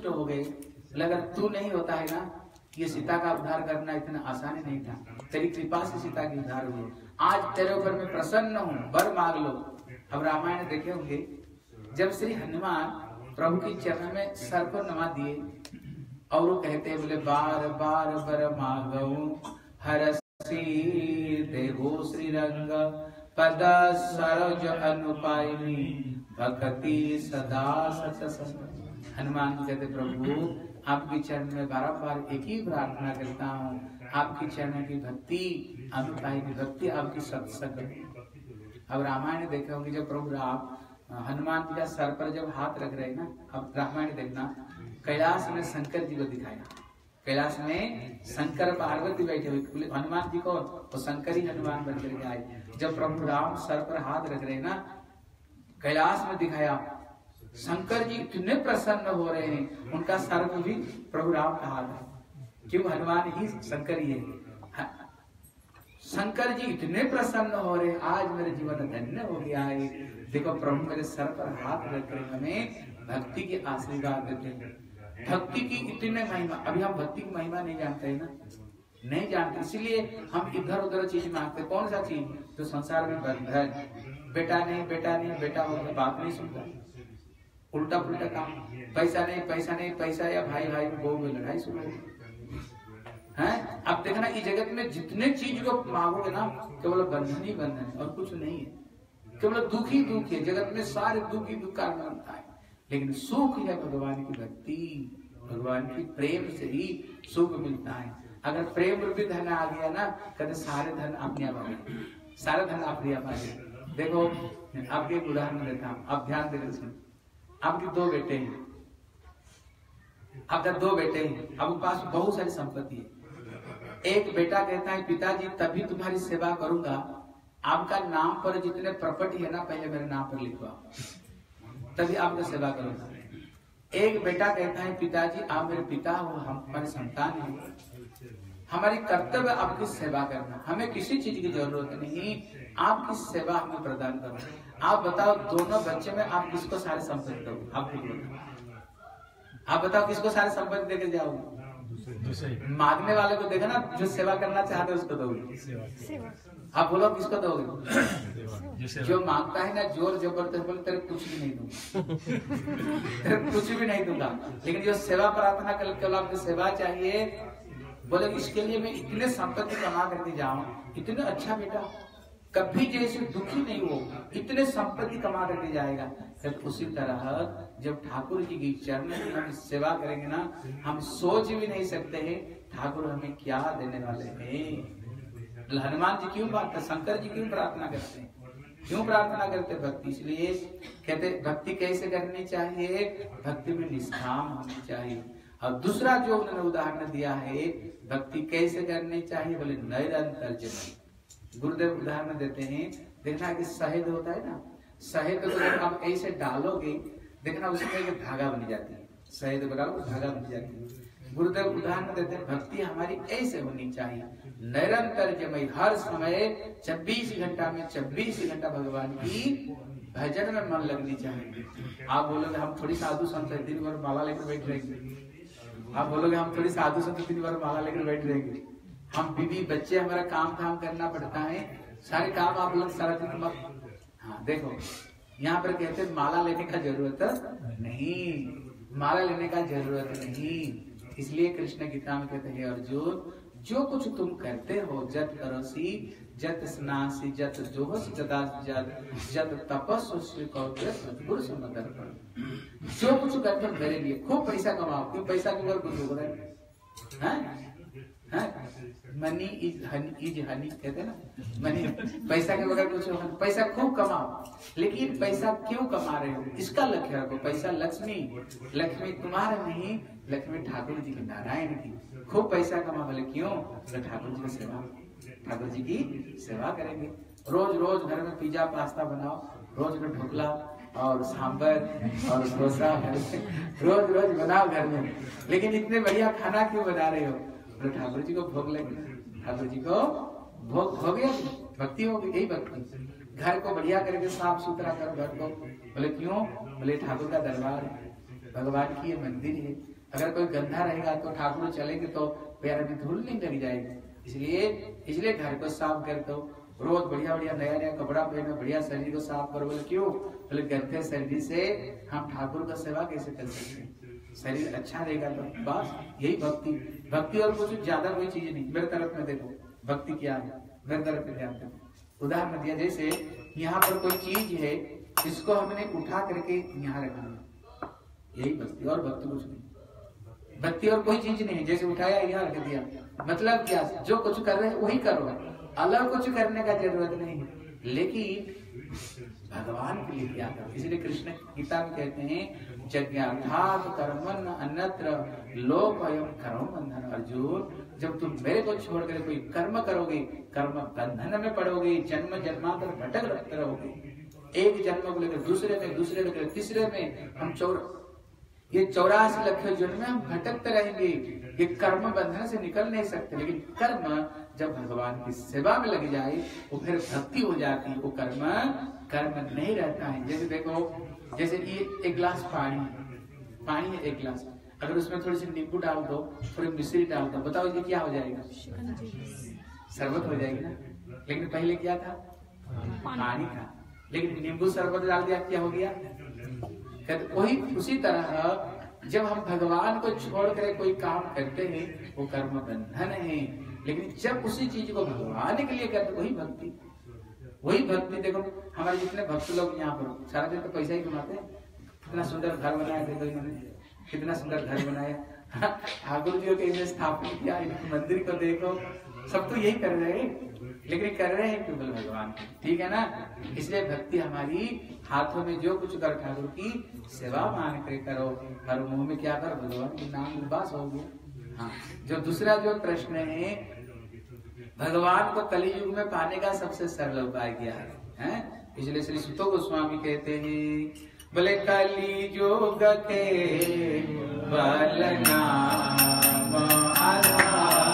हो गए। अगर तू नहीं होता है ना, ये सीता का उद्धार करना इतना आसान नहीं था। तेरी कृपा से सीता की उद्धार हुई। आज तेरे ऊपर मैं प्रसन्न हूँ, वर मांग लो। अब रामायण देखे होंगे, जब श्री हनुमान प्रभु की चरण में सर को नमा दिए और वो कहते हैं, बोले बार बार वर मांगो हरसी देहो श्री रंग पद सरोज अनुपायनी भक्ति सदा सत्संग। हनुमान जी कहते, प्रभु आपकी चरण में बारंबार एक ही प्रार्थना करता हूँ, आपकी चरण की भक्ति अनुपायनी भक्ति, आपकी सत्संग। अब रामायण देखे होंगे, जब प्रभु राम हनुमान जी का सर पर जब हाथ रख रहे ना, अब रामायण देखना, कैलाश में शंकर जी को दिखाया। कैलाश में शंकर पार्वती बैठे हुए, हनुमान जी को तो शंकर ही हनुमान बन करके आए। जब प्रभु राम सर पर हाथ रख रहे ना, कैलाश में दिखाया, शंकर जी इतने प्रसन्न हो रहे हैं, उनका सर में भी प्रभु राम का हाथ है। क्यों? हनुमान ही शंकर ही है। शंकर जी इतने प्रसन्न हो रहे, आज मेरे जीवन धन्य हो गया है। देखो प्रभु मेरे सर पर हाथ रख कर हमें भक्ति के आशीर्वाद देते हैं। भक्ति की इतने महिमा, अभी हम भक्ति की महिमा नहीं जानते है ना, नहीं जानते, इसलिए हम इधर उधर चीज मांगते। कौन सा चीज? तो संसार में बंधन, बेटा नहीं बेटा नहीं, बेटा हो गया बात नहीं सुनता, उल्टा पुल्टा काम, पैसा नहीं पैसा नहीं पैसा, या भाई भाई में बहू में लड़ाई शुरू है। अब देखना, इस जगत में जितने चीज को मांगोगे ना, केवल बंधन ही बंधन है और कुछ नहीं है। केवल दुख ही दुख है, जगत में सारे दुख ही दुख का बनता है। लेकिन सुख है भगवान की भक्ति, भगवान की प्रेम से ही सुख मिलता है। अगर प्रेम रूपी धन आ गया ना, कहते सारे धन अपने आप आ गए, सारे धन अपने आप आ गए। देखो आपके एक उदाहरण देता हूँ, आप ध्यान देकर सुनो। आपके दो बेटे हैं, आपका दो बेटे हैं, आपके पास बहुत सारी संपत्ति है। एक बेटा कहता है, पिताजी तभी तुम्हारी सेवा करूंगा, आपका नाम पर जितने प्रॉपर्टी है ना, पहले मेरे नाम पर लिखवाओ, तभी आपका सेवा करूंगा। एक बेटा कहता है, पिताजी आप मेरे पिता हो, हम हमारे संतान हैं, हमारी कर्तव्य आपकी सेवा करना, हमें किसी चीज की जरूरत नहीं, आपकी सेवा हमें प्रदान करो। आप बताओ, दोनों बच्चे में आप किसको सारे संपत्ति दोगे? आप बताओ किसको सारे संपत्ति देकर जाओगे? मांगने वाले को देखा ना, जो सेवा करना चाहते उसको दोगे। आप बोलो किसको दोगे? जो मांगता है ना, जोर जबरदस्त बोले तेरे कुछ भी नहीं दूंगा, तेरे कुछ भी नहीं दूंगा। लेकिन जो सेवा प्रार्थना कर, आपको सेवा चाहिए, बोले इसके लिए मैं इतने संपत्ति कमा करके जाऊं, इतने अच्छा बेटा कभी जैसे दुखी नहीं हो, इतने संपत्ति कमा करके जाएगा। तो उसी तरह जब ठाकुर जी की चरण में हम सेवा करेंगे ना, हम सोच भी नहीं सकते हैं ठाकुर हमें क्या देने वाले हैं। हनुमान जी क्यों बात, शंकर जी क्यों प्रार्थना करते हैं, क्यों प्रार्थना करते? भक्ति। इसलिए कहते भक्ति कैसे करनी चाहिए? भक्ति में निष्काम होनी चाहिए। और दूसरा जो उन्होंने उदाहरण दिया है, भक्ति कैसे करनी चाहिए, बोले निरंतर जप। गुरुदेव उदाहरण देते हैं, देखना कि शहद होता है ना, शहद को जब आप ऐसे डालोगे, देखना उसमें एक धागा बन जाती है, शहद को डालो धागा बन जाती है। गुरुदेव उदाहरण देते हैं, भक्ति हमारी ऐसे होनी चाहिए, निरंतर जमई, हर समय 24 घंटा में 24 घंटा भगवान की भजन में मन लगनी चाहिए। आप बोलोगे हम थोड़ी साधु संत दिन भर माला लेकर बैठ रहेंगे, आप बोलोगे हम थोड़ी साधु संत दिन भर माला लेकर बैठ रहेंगे, हम बीवी बच्चे हमारा काम धाम करना पड़ता है, सारे काम आप लोग सारा दिन मत। हाँ देखो यहाँ पर कहते हैं माला लेने का जरूरत नहीं, माला लेने का जरूरत नहीं। इसलिए कृष्ण गीता में कहते हैं, अर्जुन जो कुछ तुम करते हो, जत करोसी जत स्नासी जत जोहस जदा जत तपस्वी गुरु समदर्पण, जो कुछ करते हो मेरे लिए, खूब पैसा कमाओ, क्यों पैसा के ऊपर कुछ हो रहा है? मनी इज हनी कहते ना, मनी पैसा के बगैर कुछ होगा। पैसा खूब कमाओ, लेकिन पैसा क्यों कमा रहे हो इसका लक्ष्य रखो। पैसा लक्ष्मी, लक्ष्मी तुम्हारा नहीं, लक्ष्मी ठाकुर जी की, नारायण की। खूब पैसा कमा, बोले क्यों? तो ठाकुर जी की सेवा, ठाकुर जी की सेवा करेंगे। रोज रोज घर में पिज्जा पास्ता बनाओ, रोज में ढोकला और सांबर और डोसा रोज रोज बनाओ घर में, लेकिन इतने बढ़िया खाना क्यों बना रहे हो? तो ठाकुर जी को भोग लगे, ठाकुर जी को भोग हो गया, भक्ति हो गई। यही भक्ति, घर को बढ़िया करके साफ सुथरा करो घर को, बोले क्यों? बोले ठाकुर का दरबार है, भगवान की ये मंदिर है, अगर कोई गंदा रहेगा तो ठाकुर चलेंगे तो पैर में धूल नहीं लग जाएगी। इसलिए घर को साफ कर दो, रोज बढ़िया बढ़िया नया नया कपड़ा पहनो, बढ़िया शरीर को साफ करो। बोले क्यों? बोले गंदे शरीर से हम ठाकुर का सेवा कैसे कर सकते हैं? शरीर अच्छा रहेगा तो बस यही भक्ति। भक्ति और कुछ ज्यादा कोई चीज नहीं। मेरे तरफ में देखो भक्ति क्या है, मेरे तरफ में ध्यान दो। उदाहरण दिया, जैसे यहाँ पर कोई चीज है, इसको हमने उठा करके यहाँ रखा, यही भक्ति, और भक्ति कुछ नहीं। भक्ति और कोई चीज नहीं है, जैसे उठाया यहाँ रख दिया, मतलब क्या? जो कुछ कर रहे हैं वही करो, अलग कुछ करने का जरूरत नहीं है। लेकिन भगवान के लिए क्या करो? इसलिए कृष्ण गीता में कहते हैं यज्ञार्थात् कर्मन् अन्यत्र लोक अयं कर्म बंधन। अर्जुन, जब तुम मेरे को छोड़कर कोई कर्म करोगे, कर्म बंधन में पड़ोगे, जन्म जन्मांतर भटक रहोगे। एक जन्म को लेकर दूसरे में, दूसरे को लेकर तीसरे में, हम 84 लाख जन्म में हम भटकते रहेंगे। ये कर्म बंधन से निकल नहीं सकते। लेकिन कर्म जब भगवान की सेवा में लग जाए वो फिर भक्ति हो जाती है। वो कर्म नहीं रहता है। जैसे देखो, जैसे ये एक गिलास पानी है, एक गिलास, अगर उसमें थोड़ी सी नींबू डाल दो, थोड़ी मिश्री डाल दो, बताओ ये क्या हो जाएगा? शरबत हो जाएगी ना। लेकिन पहले क्या था? पानी था। लेकिन नींबू शरबत डाल दिया, क्या हो गया? वही उसी तरह जब हम भगवान को छोड़कर कोई काम करते हैं वो कर्म बंधन है। लेकिन जब उसी चीज को भगवान के लिए करते वही भक्ति। देखो हमारे जितने भक्त लोग यहाँ पर सारा दिन तो पैसा ही कमाते हैं। कितना सुंदर घर बनाया, देखो इन्होंने कितना सुंदर घर बनाया, ठाकुर जी को स्थापित किया, मंदिर को देखो, सब तो यही कर रहे हैं। लेकिन कर रहे हैं केवल भगवान, ठीक है ना। इसलिए भक्ति हमारी हाथों में जो कुछ कर ठाकुर की सेवा मान कर करो, हर मुंह में क्या कर? भगवान के नाम उदास हो गया। हाँ, जो दूसरा जो प्रश्न है, भगवान को कलियुग में पाने का सबसे सरल उपाय क्या है? इसलिए श्री सुतो गोस्वामी कहते हैं, बोले कलियुग के बल नाम आधार,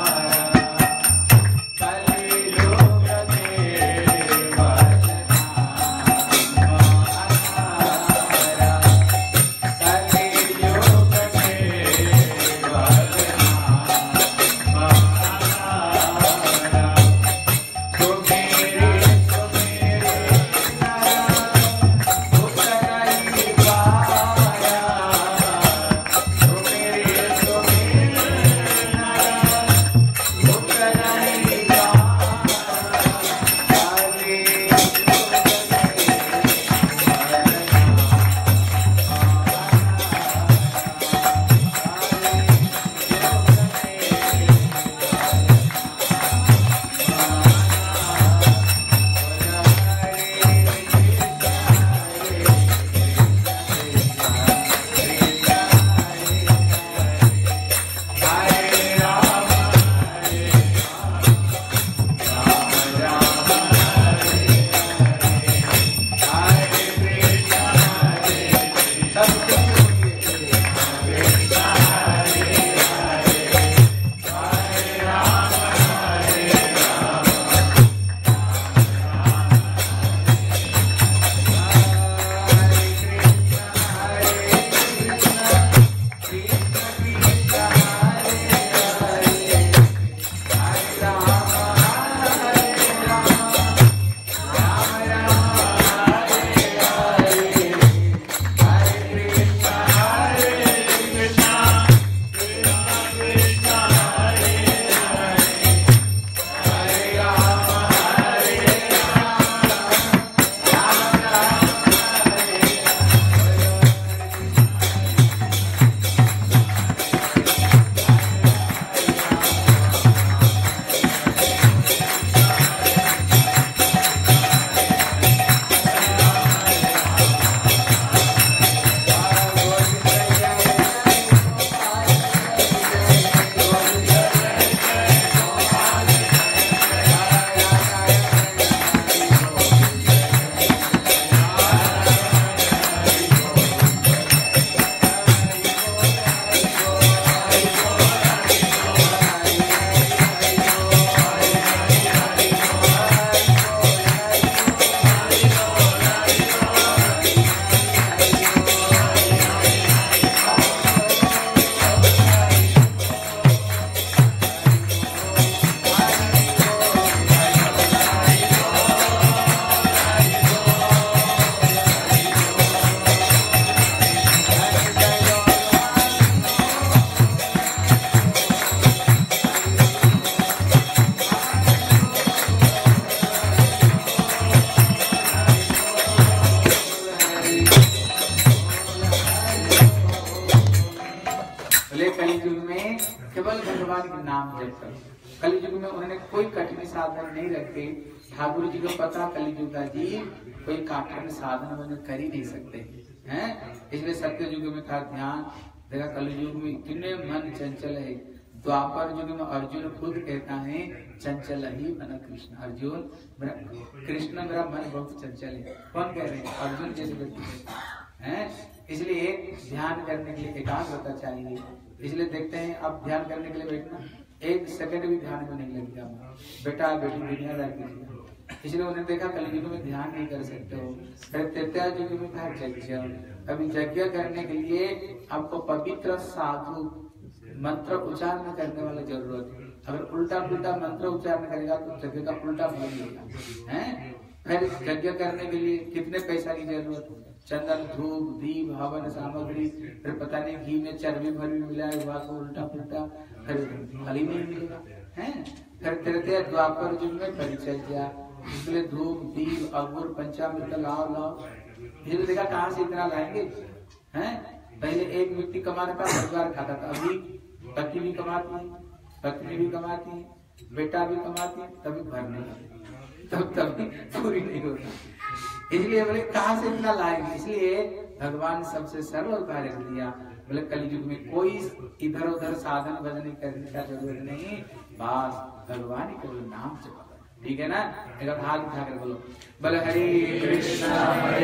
बोले कलियुग में केवल भगवान के नाम जप करो। कलियुग में उन्होंने कोई कठिन साधन नहीं रखे। ठाकुर जी को पता कलियुग का जी कोई कठिन साधन उन्हें कर ही नहीं सकते हैं। इसलिए सत्य युग में था ध्यान देखा, कलियुग में कितने मन चंचल है। द्वापर युग में अर्जुन खुद कहता है चंचल ही मन कृष्ण। अर्जुन कृष्ण मेरा मन बहुत चंचल है। कौन कह रहे हैं? अर्जुन जैसे व्यक्ति हैं। इसलिए ध्यान करने के लिए एकाग्रता चाहिए। इसलिए देखते हैं अब ध्यान करने के लिए बैठना 1 सेकंड भी ध्यान में नहीं लगेगा। बेटा बेटी दुनियादार कीजिए। इसलिए उन्होंने देखा कलियुग में ध्यान नहीं कर सकते हो। त्रेता युग में था यज्ञ। अभी यज्ञ करने के लिए आपको पवित्र साधु मंत्र उच्चारण करने वाला जरूरत है। अगर उल्टा पुल्टा मंत्र उच्चारण करेगा तो यज्ञ का उल्टा फल मिलेगा है। फिर यज्ञ करने के लिए कितने पैसा की जरूरत है? चंदन धूप दीप हवन सामग्री, फिर पता नहीं घी में चर्बी भरबी मिलाए हुआ तो उल्टा पुल्टा फिर फल ही नहीं मिलेगा है। फिर तृतीय द्वापर युग में परिचर्या, इसलिए धूप दीप अगुर पंचामृत लाओ। ये देखा कहाँ से इतना लाएंगे हैं? पहले एक व्यक्ति कमाता था, परिवार खाता था। अभी पति भी कमाती है, पत्नी भी कमाती है, बेटा भी कमाती है, तभी भर नहीं, तभी पूरी नहीं होती। इसलिए बोले कहाँ से इतना लाएंगे? इसलिए भगवान सबसे सरल कार्य दिया। बोले कलियुग में कोई इधर उधर साधन भजन करने का जरूरत नहीं, बस भगवान ही केवल नाम जप। ठीक है ना? एक हाथ उठा कर बोलो, बोले हरे कृष्णा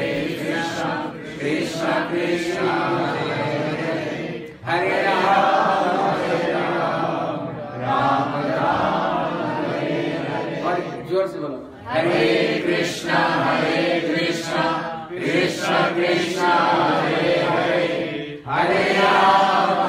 कृष्णा कृष्णा हरे राम राम राम और जोर से बोलो हरे कृष्णा कृष्णा कृष्णा हरे हरे हरे राम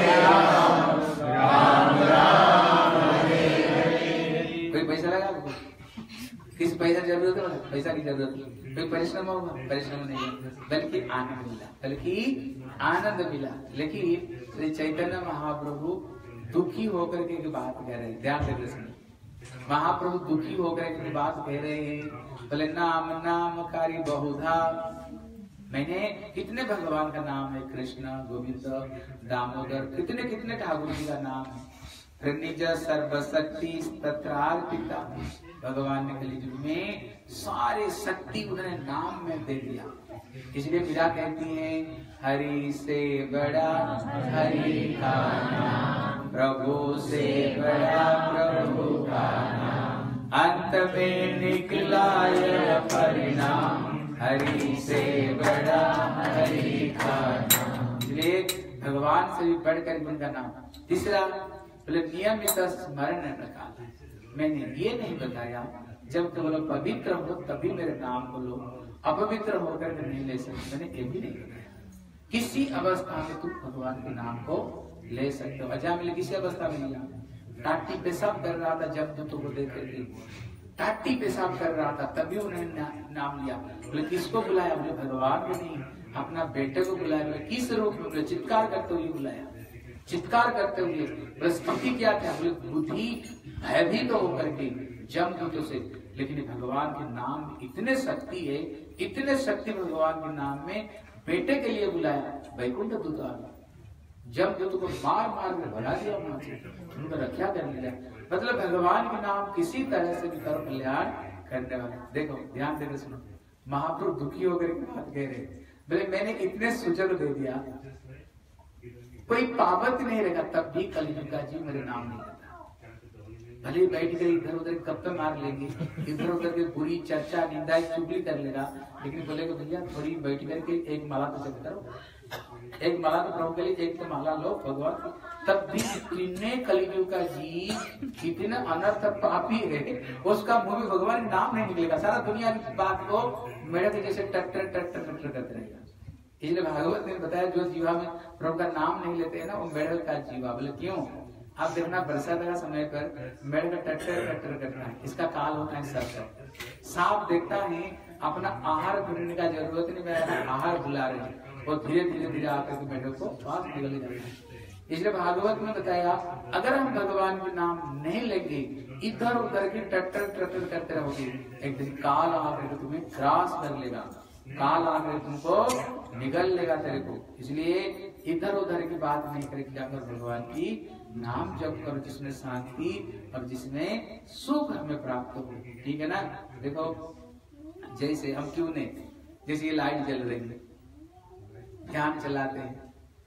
राम राम हरे हरे। कोई पैसा लगा? किस पैसा जरूरत है? पैसा की जरूरत है। कोई परिश्रम होगा? परिश्रम नहीं है, बल्कि आनंद मिला, बल्कि आनंद मिला। लेकिन श्री चैतन्य महाप्रभु दुखी होकर के एक बात कह रहे हैं, ध्यान देकर सुनिए। महाप्रभु दुखी होकर एक बात कह रहे हैं, बोले नाम नामकारी बहुधा। मैंने कितने भगवान का नाम है, कृष्ण गोविंद दामोदर, कितने कितने ठाकुर जी का नाम है। निज सर्वशक्ति तत्रार्पिता, भगवान ने कलियुग में सारे शक्ति उन्होंने नाम में दे दिया। इसलिए मीरा कहती है हरि से बड़ा हरि का नाम, प्रभु से बड़ा प्रभु का नाम, अंत में निकला यह परिणाम, हरि से बड़ा हरि का नाम। इसलिए भगवान से भी बढ़कर उनका नाम। तीसरा बोले नियमित स्मरण रखा। मैंने ये नहीं बताया जब केवल पवित्र हो तभी मेरे नाम को लो, अपवित्र होकर के नहीं ले सकते। मैंने ये भी नहीं बताया किसी अवस्था में तुम भगवान के नाम को ले सकते हो। अजामिल किसी अवस्था में लिया, टाट्टी पेशाब कर रहा था जब दूतों को देख करके, टाट्टी पेशाब कर रहा था तभी उन्होंने नाम लिया। बोले किसको बुलाया? बोले भगवान को नहीं, अपना बेटे को बुलाया। बोले किस रूप में? बोले चित्कार करते हुए बुलाया, चित्कार करते हुए। बृहस्पति क्या था? बोले बुद्धि भयभीत तो होकर के जमदूतों से। लेकिन भगवान के नाम में इतने शक्ति है, इतने शक्ति भगवान के नाम में। बेटे के लिए बुलाया, वैकुंठ दूत आ गया, जमदूत को मार मार कर भगा दिया, वहां से उनको रक्षा कर लिया। मतलब भगवान के नाम किसी तरह से भी कर कल्याण करने वाले। देखो ध्यान देकर सुनो, महाप्रभु दुखी होकर के बात कह रहे, बोले मैंने इतने सूचक दे दिया, कोई पाबंद नहीं रहेगा, तब भी कलियुग का जीव मेरे नाम नहीं लेता। भले बैठ कर इधर उधर कब तक मार लेंगे, इधर उधर के बुरी चर्चा निंदा चुगली कर लेगा, लेकिन बोलेगा भैया थोड़ी बैठ करके एक माला तो जप करो, एक माला तो प्रभु के लिए एक तो माला लो भगवान। तब भी इतने कलियुग का जीव इतना अनर्थ पापी है, उसका मुंह में भगवान का नाम नहीं निकलेगा। सारा दुनिया की बात को मेरे के जैसे टट्टर टट्टर टट्टर करते रहेगा। इसलिए भागवत ने बताया जो जीवा में प्रभु का नाम नहीं लेते हैं ना, वो मेढक का जीवा। बोले क्यों? आप देखना बरसात का समय पर मेढक टट्टर टट्टर करता है, इसका काल होता है सर्प। सांप देखता है अपना आहार ढूंढने का जरूरत नहीं, मेरा आहार बुला रहे हैं, वो धीरे धीरे धीरे आकर के मेढक को पास निकल जाता है। इसलिए भागवत में बताया अगर हम भगवान के नाम नहीं लेंगे, इधर उधर के टट्टर टट्टर करते रहोगे, एक दिन काल आकर तुम्हें ग्रास कर लेगा, काल आकर तुमको निगल लेगा तेरे को। इसलिए इधर उधर की बात नहीं करे, क्या कर भगवान की नाम जप करो, जिसमें शांति और जिसमें सुख हमें प्राप्त हो। ठीक है ना। देखो जैसे हम क्यों नहीं, जैसे ये लाइट जल रही है, ध्यान चलाते हैं,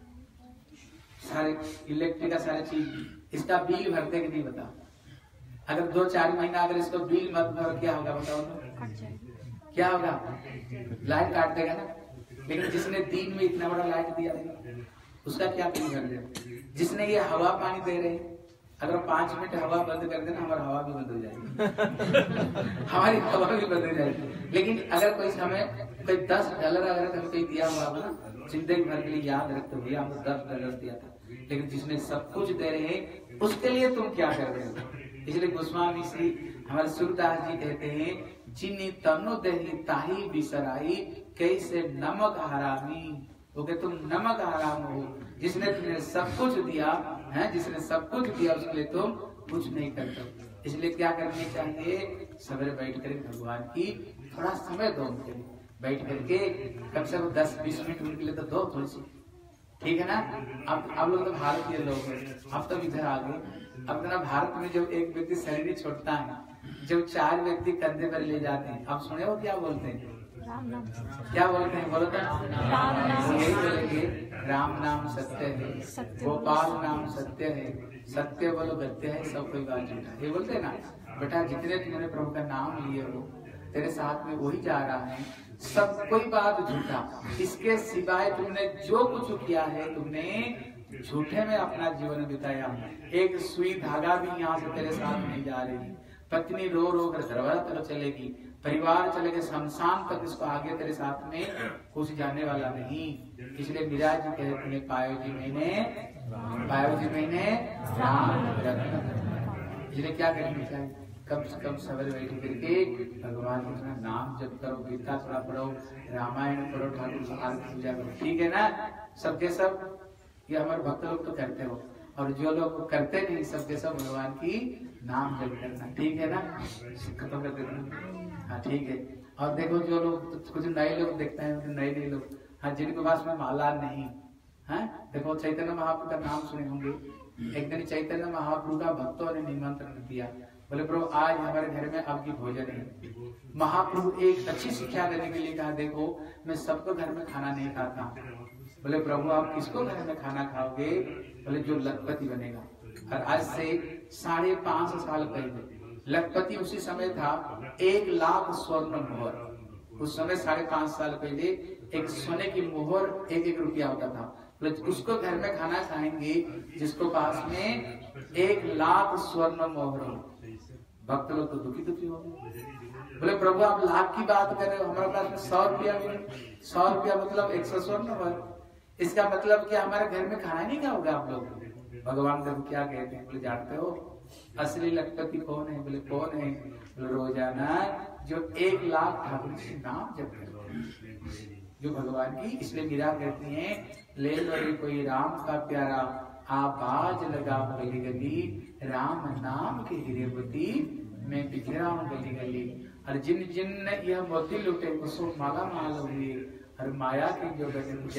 सारे इलेक्ट्रिक का सारे चीज, इसका बिल भरते कि नहीं बताओ। अगर 2-4 महीना अगर इसको बिल मत भरो क्या होगा बताओ तो? क्या होगा? लाइट काट देगा ना। लेकिन जिसने दिन में इतना बड़ा लाइट दिया है उसका क्या बिल भर दे। जिसने ये हवा पानी दे रहे, अगर 5 मिनट हवा बंद कर देना हमारी हवा भी बंद हो जाएगी हमारी हवा भी बंद हो जाएगी। लेकिन अगर कोई हमें कोई $10 अगर हमें कोई दिया हुआ होगा ना, जिंदगी भर के लिए याद रखते भैया हमको $10 दिया था। लेकिन जिसने सब कुछ दे रहे हैं उसके लिए तुम क्या कर रहे हो? इसलिए गोस्वामी श्री हमारे सूरदास जी कहते हैं, जिन्नी तनु दही ताही बिसराई, कैसे नमक हरामी। क्योंकि तुम नमक हराम हो। जिसने तुम्हें सब कुछ दिया है, जिसने सब कुछ दिया उसके लिए तुम कुछ नहीं करते। इसलिए क्या करनी चाहिए? सवेरे बैठ कर भगवान की थोड़ा समय दो, उनके लिए बैठ करके कम से कम 10-20 मिनट उनके लिए तो दो थोड़ी सी। ठीक है ना। अब आप लोग तो भारतीय लोग हैं, अब तो इधर आ गए। अब ना भारत में जब एक व्यक्ति शरीर छोड़ता है, जब 4 व्यक्ति कंधे पर ले जाते हैं, आप सुने हो क्या बोलते हैं? क्या बोलते हैं? बोलो तो यही बोलेंगे, राम नाम सत्य है, गोपाल नाम सत्य है, सत्य बोलो गत्य है, सब कोई बात झूठा। ये बोलते हैं ना बेटा, जितने तुमने प्रभु का नाम लिए हो तेरे साथ में वही जा रहा है, सब कोई बात झूठा। इसके सिवाय तुमने जो कुछ किया है तुमने झूठे में अपना जीवन बिताया। एक सुई धागा भी यहाँ से तेरे साथ नहीं जा रही। पत्नी रो रो कर दरवाजा तक चलेगी, परिवार चलेगा शमशान तक, इसको आगे तेरे साथ में कुछ जाने वाला नहीं। इसलिए मीरा जी कहते हैं, पायो जी मैंने राम रत्न। इसलिए क्या करनी चाहिए? कम से कम सवेरे बैठ करके भगवान का नाम जप करो, गीता थोड़ा पढ़ो, रामायण पढ़ो, ठाकुर की पूजा करो। ठीक है ना। सबके सब ये हमारे भक्त लोग तो करते हो, और जो लोग करते नहीं सबके सब भगवान की नाम जप करना। ठीक है ना। खत्म कर देना। हाँ ठीक है। और देखो जो लोग कुछ नए लोग देखते हैं, नए लोग, हाँ जिनके पास में माला नहीं है, देखो चैतन्य महाप्रभु का नाम सुने होंगे। एक दिन चैतन्य महाप्रभु का भक्तों ने निमंत्रण दिया, बोले प्रभु आज हमारे घर में आपकी भोजन है। महाप्रभु एक अच्छी शिक्षा देने के लिए कहा, देखो मैं सबको घर में खाना नहीं खाता। बोले प्रभु आप किसको घर में खाना खाओगे? बोले जो लखपति बनेगा। और आज से 5.5 साल पहले लखपति उसी समय था 1 लाख स्वर्ण मोहर। उस समय 5.5 साल पहले एक सोने की मोहर 1-1 रुपया होता था। बोले उसको घर में खाना खाएंगे जिसको पास में 1 लाख स्वर्ण मोहर हो। भक्त लोग तो दुखी हो गए। बोले प्रभु आप लाख की बात कर रहे हो, हमारे पास में 100 रुपया भी नहीं। 100 रुपया मतलब 100 स्वर्ण मोहर। इसका मतलब क्या हमारे घर में खाना नहीं खाओगे आप लोग? भगवान देखो क्या कहते हैं, बोले जानते हो असली लखपति कौन है? बोले कौन है? बोले रोजाना जो 1 लाख ठाकुर जी नाम जप करते हैं, जो भगवान की। इसलिए मीरा कहती है, ले लो कोई राम का प्यारा, आवाज लगा गली गली, राम नाम के हीरेवती मैं बिखरा हूँ गली गली। और जिन जिन यह मोती लुटे उसको माला माल हुई, और माया की जो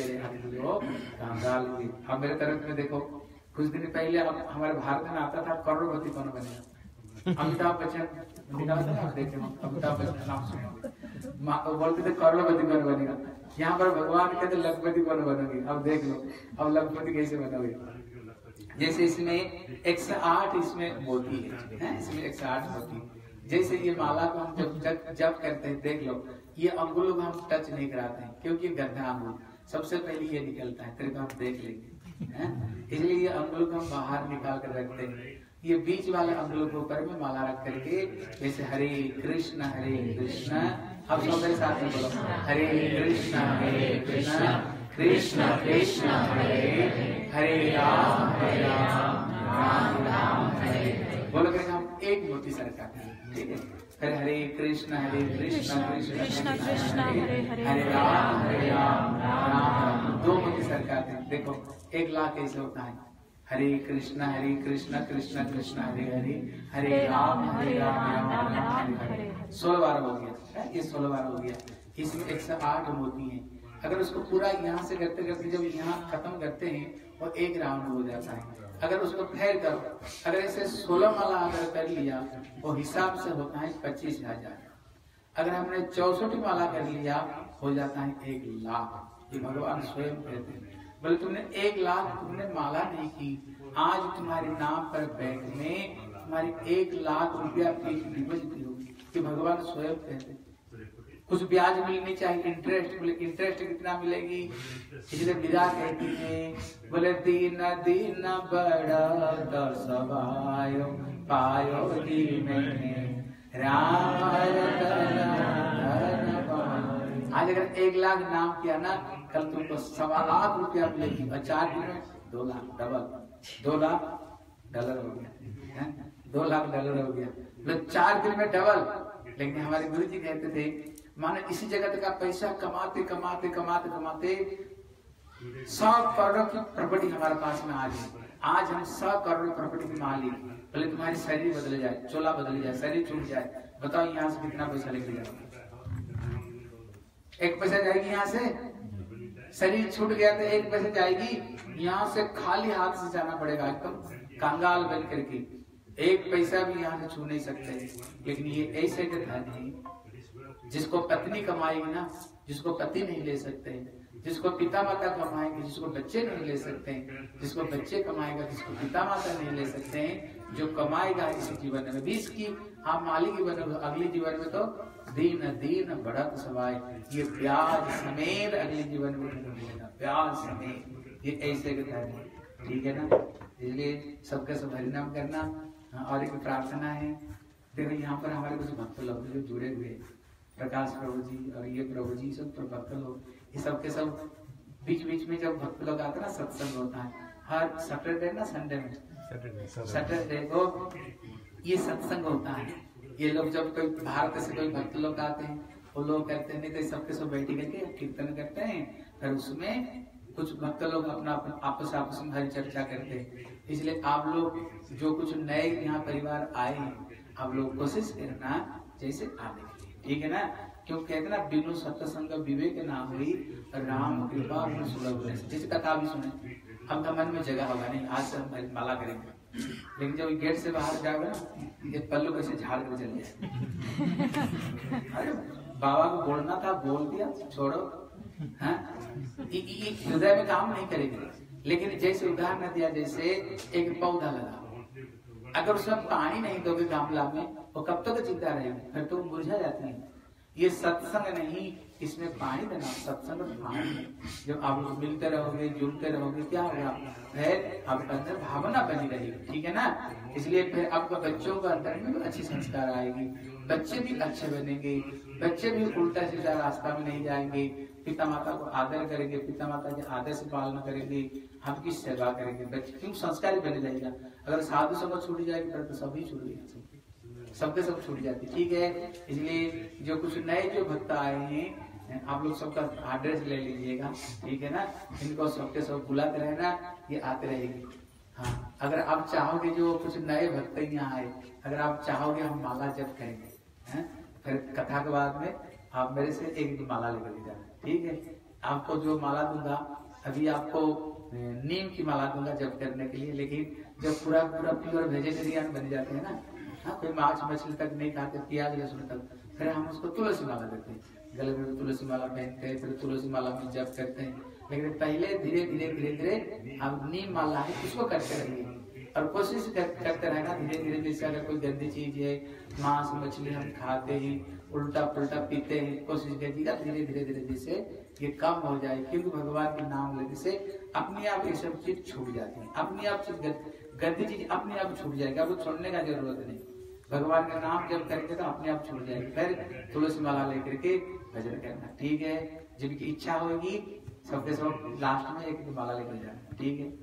कंगाल हुई। अब मेरे तरफ में देखो, कुछ दिन पहले हमारे भारत में आता था करोड़पति कौन बनेगा? अमिताभ बच्चन देखे, अमिताभ बच्चन नाम सुनो, बोलते थे करोड़पति कौन बनेगा। यहाँ पर भगवान कहते लखपति कौन बनोगे? अब देख लो अब लखपति कैसे बनोगे। जैसे इसमें 108 इसमें मोती है, इसमें 108 मोती। जैसे ये माला को हम जब करते हैं, देख लो ये अंगुलों को हम टच नहीं कराते हैं क्योंकि गंदा अंगुल सबसे पहले ये निकलता है, तेरे को हम देख लेंगे। इसलिए ये अंगुलों को हम बाहर निकाल कर रखते हैं। ये बीच वाले अंगुलों के ऊपर में माला रख करके, जैसे हरे कृष्ण अब सब मेरे साथ में बोलो, हरे कृष्ण कृष्ण कृष्ण हरे राम राम राम हरे। बोलो करेंगे हम एक मोती सरकाते हैं। ठीक है। फिर हरे कृष्ण कृष्ण कृष्ण हरे राम राम राम। 2 मोती सरकाते हैं। देखो 1 लाख कैसे होता है? हरे कृष्ण कृष्ण कृष्ण हरे राम राम राम हरे। 16 बार हो गया। ये 16 बार हो गया। इसमें 108 मोती है। अगर उसको पूरा यहाँ से करते करते जब यहाँ खत्म करते हैं वो 1 राउंड हो जाता है। अगर उसको फेर करो, अगर ऐसे 16 माला अगर कर लिया वो हिसाब से होता है 25,000। अगर हमने 64 माला कर लिया हो जाता है 1 लाख। ये भगवान स्वयं कहते हैं, बोले तुमने 1 लाख तुमने माला नहीं की, आज तुम्हारे नाम पर बैंक में तुम्हारी 1 लाख रुपया डिपॉजिट होगी। कि भगवान स्वयं कहते हैं कुछ ब्याज मिलनी चाहिए, इंटरेस्ट। बोले इंटरेस्ट कितना मिलेगी? इसलिए विदा कहती है, बोले दीन दीन बड़ा दसवायो पायो जी में राम। आज अगर 1 लाख नाम किया ना, कल तुमको 1.25 लाख रुपया मिलेगी और 4 दिन में 2 लाख डबल, $2 लाख हो गया, 2 लाख डॉलर हो गया, 4 दिन में डबल। लेकिन हमारे गुरु जी कहते थे मानो इसी जगत का पैसा कमाते कमाते कमाते कमाते 100 करोड़ की प्रॉपर्टी हमारे पास में आ गई। आज हम 100 करोड़ प्रॉपर्टी के मालिक। पहले तुम्हारी शरीर बदल जाए, चोला बदल जाए, शरीर छूट जाए, बताओ यहाँ से कितना पैसा लेके जाओ? 1 पैसा जाएगी यहाँ से? शरीर छूट गया तो 1 पैसा जाएगी? यहाँ से खाली हाथ से जाना पड़ेगा, एकदम कंगाल बन करके। 1 पैसा भी यहाँ से छू नहीं सकते। लेकिन ये ऐसे के धन है जिसको पत्नी कमाएगी ना, जिसको पति नहीं ले सकते, जिसको पिता माता कमाएंगे, जिसको बच्चे नहीं ले सकते, जिसको बच्चे कमाएगा, जिसको पिता माता नहीं ले सकते हैं, जो कमाएगा इस जीवन में भी इसकी आप मालिक ही बने, अगले जीवन में तो दीन दीन बढ़त सवाय, ये ब्याज समेत अगले जीवन में मिलेगा, ब्याज समेत। ये ऐसे के धन है, ठीक है ना? इसलिए सबका सब हरिनाम करना। और एक प्रार्थना है, देखो यहाँ पर हमारे कुछ भक्त लोग जो जुड़े हुए, प्रकाश प्रभु जी और ये प्रभु जी सब भक्त लोग, ये सबके सब बीच बीच में जब भक्त लोग आते हैं ना, सत्संग होता है हर सैटरडे ना संडे में, सैटरडे को ये सत्संग होता है। ये लोग जब कोई भारत से कोई भक्त लोग आते हैं वो लोग करते हैं, नहीं तो सबके सब बैठी करके कीर्तन करते हैं, फिर उसमें कुछ भक्त लोग अपना आपस में हरी चर्चा करते हैं। इसलिए आप लोग जो कुछ नए यहाँ परिवार आए हैं, आप लोग कोशिश करना जैसे आने के लिए, ठीक है ना? क्यों कहते ना बिनु सत्संग विवेक ना हुई राम कृपा सुलभ। जैसे कथा भी सुने, आपका मन में जगह होगा नहीं आज से हम माला करेंगे, लेकिन जब गेट से बाहर जाओगे ना, ये पल्लू कैसे झाड़ कर चल जाए। अरे बाबा को बोलना था, बोल दिया, छोड़ो। हृदय में काम नहीं करेंगे। लेकिन जैसे उदाहरण दिया, जैसे एक पौधा लगा, अगर उसमें पानी नहीं दोगे गमला में, वो कब तक जिंदा रहेगी? फिर तो मुरझा जाती है। ये सत्संग नहीं, इसमें पानी देना, सत्संग पानी है। जब आप लोग मिलते रहोगे, जुड़ते रहोगे, क्या होगा? फिर आपके अंदर भावना बनी रहेगी, ठीक है ना? इसलिए फिर आपका बच्चों का अंदर में अच्छी संस्कार आएगी, बच्चे भी अच्छे बनेंगे, बच्चे भी उल्टा सीधा रास्ता में नहीं जाएंगे, पिता माता को आदर करेंगे, पिता माता के आदर से पालना करेंगे, आपकी सेवा करेंगे, बच्चे क्यों संस्कार बने रहेगा। अगर साधु संगत छूट जाएगी फिर तो सभी छूट गए, सबके सब छूट जाती, ठीक है? इसलिए जो कुछ नए जो भक्त आए हैं, आप लोग सबका एड्रेस ले लीजिएगा, ठीक है ना? इनको सबके सब बुलाते रहना, ये आते रहेगी। हाँ, अगर आप चाहोगे जो कुछ नए भक्त यहाँ आए, अगर आप चाहोगे हम माला जप करेंगे, फिर कथा के बाद में आप मेरे से एक माला लेकर जाना, ठीक है? आपको जो माला दूंगा, अभी आपको नीम की माला दूंगा जप करने के लिए, लेकिन जब पूरा पूरा प्योर वेजिटेरियन बन जाते हैं ना, कोई मांस मछली तक नहीं खाते, प्याज लहसुन तक, फिर हम उसको तुलसी माला देते हैं, गले में तुलसी माला पहनते हैं, फिर तुलसी माला में जप करते हैं। लेकिन पहले धीरे धीरे धीरे धीरे आप नीम माला है उसको करते रहिए, और कोशिश करते रहना धीरे धीरे। जैसे अगर कोई गंदी चीज है, मांस मछली हम खाते हैं, उल्टा पुल्टा पीते हैं, कोशिश कीजिएगा धीरे धीरे धीरे जैसे ये कम हो जाए, क्योंकि भगवान के नाम लेने से अपने आप ये सब चीज छूट जाती है, अपने आप गंदी चीज अपने आप छूट जाएगी, आपको छोड़ने का जरूरत नहीं। भगवान का नाम जब करेंगे तो अपने आप छूट जाएगी। फिर तुलसी माला लेकर के भजन करना, ठीक है? जिनकी इच्छा होगी सबके सब लास्ट में एक माला लेकर जाना, ठीक है?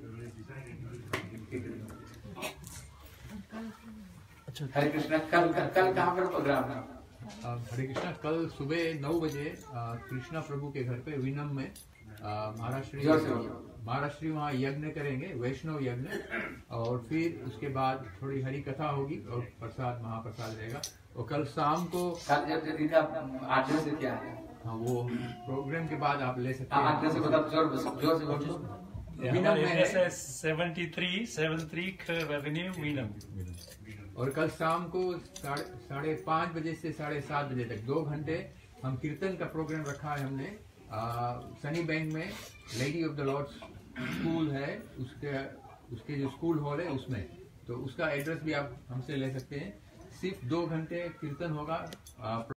हरे कृष्णा। कल कहाँ पर प्रोग्राम है? हरे कृष्णा, कल सुबह 9 बजे कृष्णा प्रभु के घर पे विनम में महाराष्ट्री वहाँ यज्ञ करेंगे, वैष्णव यज्ञ, और फिर उसके बाद थोड़ी हरी कथा होगी और प्रसाद महाप्रसाद रहेगा। और कल शाम को एड्रेस क्या है? हाँ, वो प्रोग्राम के बाद आप ले सकते हाँ हैं। जैसे बता जोर से बोलो। हमारे एरिया से 73 रेवेन्यू मीनम। और कल शाम को 5:30 बजे से 7:30 बजे तक 2 घंटे हम कीर्तन का प्रोग्राम रखा है हमने। सनी बैंक में Lady of the Lourdes School है, उसके जो स्कूल हॉल है उसमें, तो उसका एड्रेस भी आप हमसे ले सकते हैं। सिर्फ 2 घंटे कीर्तन होगा।